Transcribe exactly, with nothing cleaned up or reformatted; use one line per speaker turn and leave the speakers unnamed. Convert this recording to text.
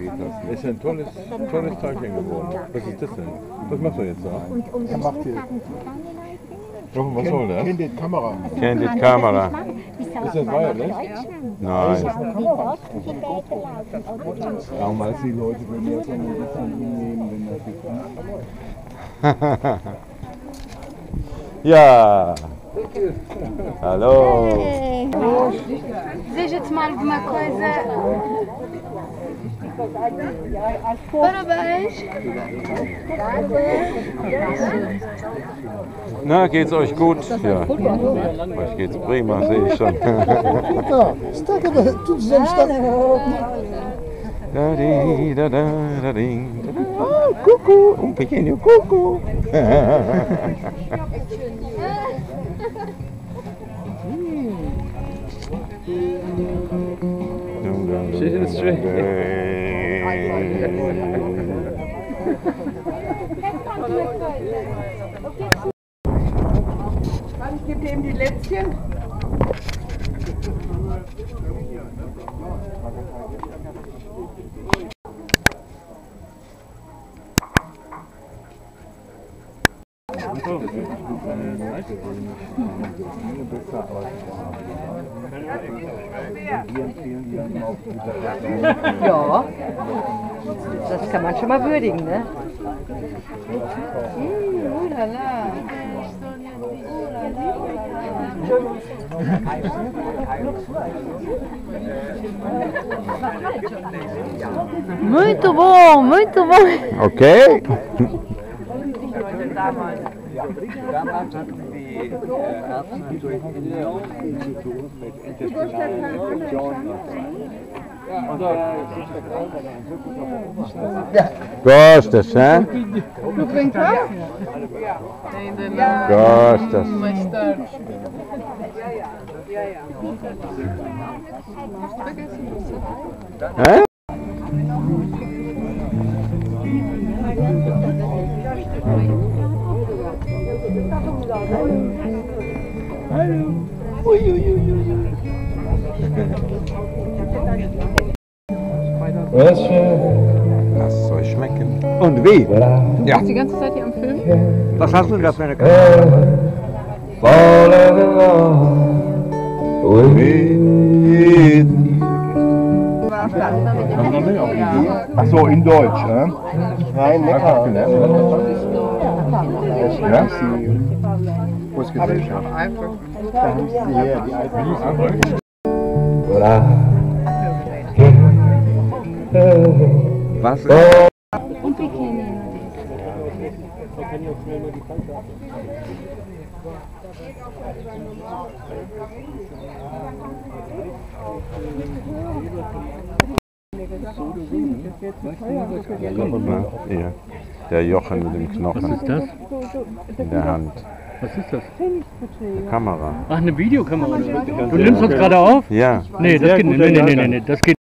Ist ein tolles, tolles Teilchen geworden. Was ist das denn? Was machst du jetzt da?
Und um den Schneekarten zu
Doch, was soll das?
Candid Kamera.
Candid Kamera.
Ist das Wireless?
Nein.
Warum weiß die Leute, wenn die jetzt so ein bisschen nehmen, wenn das nicht
Ja. Hallo.
Deixa eu tomar alguma coisa. Parabéns.
Na, geht's euch gut? Ja. Euch geht's prima, sehe ich schon.
Da, staat er toen ze staan.
Da, di, da, da, da, ding, da, da. Oh, Kuckuck, un pequeño Kuckuck.
She's in the street.
Ich gebe ihm die Lätzchen. Ja, das kann man schon mal würdigen, ne?
Muito bom, muito bom.
Okay.
Damals hatten die Ärzte natürlich enorm viel zu tun mit intestinalen Infektionen. Und da ist der Kreis eine Entwicklung.
Gostas, hè?
Du trinkst was?
Gostas. Hä? Lasst es euch schmecken.
Und wie?
Ja. Bist die ganze Zeit hier am Film?
Was hast du da für eine Kamera?
Ach so, in Deutsch, ja? Nein, lecker. Ja? Großgesellschaft. Da haben sie hier die alten.
Was?
Un pequeño.
Ja, der Jochen mit dem Knochen.
Was ist das?
In der Hand.
Was ist das?
Eine Kamera.
Ach, eine Videokamera. Du nimmst uns gerade auf?
Ja.
Nee, das geht nicht. Nee, nee, nee, nee, das geht